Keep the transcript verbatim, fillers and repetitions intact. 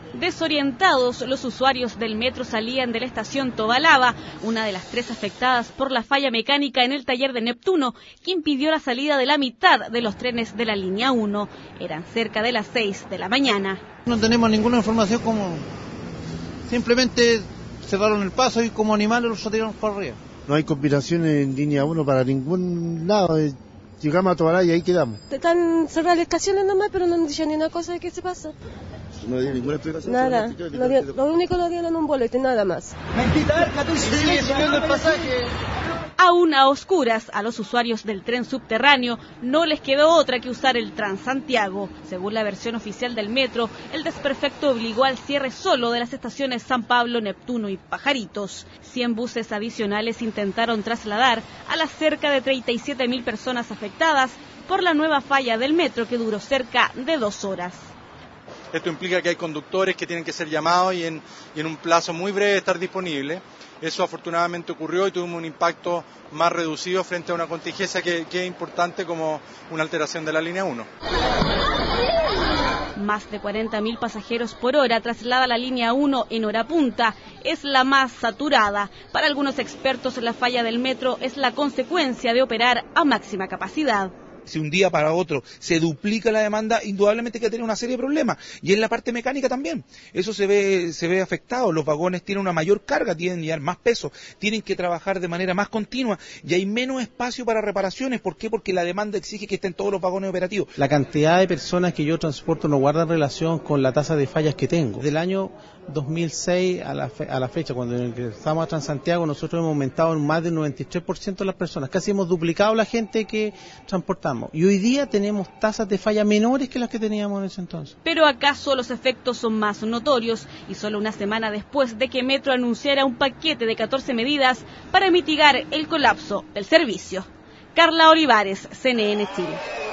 Desorientados, los usuarios del metro salían de la estación Tobalaba, una de las tres afectadas por la falla mecánica en el taller de Neptuno, que impidió la salida de la mitad de los trenes de la línea uno. Eran cerca de las seis de la mañana. No tenemos ninguna información, como simplemente cerraron el paso y como animales los tiraron por arriba. No hay combinaciones en línea uno para ningún lado. Llegamos a Tobalaba y ahí quedamos. Están cerradas las estaciones nomás, pero no han dicho ni una cosa de qué se pasa. No dio ninguna explicación. Nada, no dio, lo único no dieron un boleto, nada más. Aún a oscuras, a los usuarios del tren subterráneo no les quedó otra que usar el Transantiago. Según la versión oficial del metro, el desperfecto obligó al cierre solo de las estaciones San Pablo, Neptuno y Pajaritos. cien buses adicionales intentaron trasladar a las cerca de treinta y siete mil personas afectadas por la nueva falla del metro, que duró cerca de dos horas. Esto implica que hay conductores que tienen que ser llamados y en, y en un plazo muy breve estar disponibles. Eso afortunadamente ocurrió y tuvimos un impacto más reducido frente a una contingencia que, que es importante, como una alteración de la línea uno. Más de cuarenta mil pasajeros por hora traslada la línea uno en hora punta. Es la más saturada. Para algunos expertos, la falla del metro es la consecuencia de operar a máxima capacidad. Si un día para otro se duplica la demanda, indudablemente hay que tener una serie de problemas. Y en la parte mecánica también. Eso se ve se ve afectado. Los vagones tienen una mayor carga, tienen que llevar más peso, tienen que trabajar de manera más continua y hay menos espacio para reparaciones. ¿Por qué? Porque la demanda exige que estén todos los vagones operativos. La cantidad de personas que yo transporto no guarda relación con la tasa de fallas que tengo. Del año dos mil seis a la, fe, a la fecha, cuando ingresamos a Transantiago, nosotros hemos aumentado en más del noventa y tres por ciento de las personas. Casi hemos duplicado la gente que transportamos. Y hoy día tenemos tasas de falla menores que las que teníamos en ese entonces. Pero ¿acaso los efectos son más notorios? Y solo una semana después de que Metro anunciara un paquete de catorce medidas para mitigar el colapso del servicio. Carla Olivares, C N N Chile.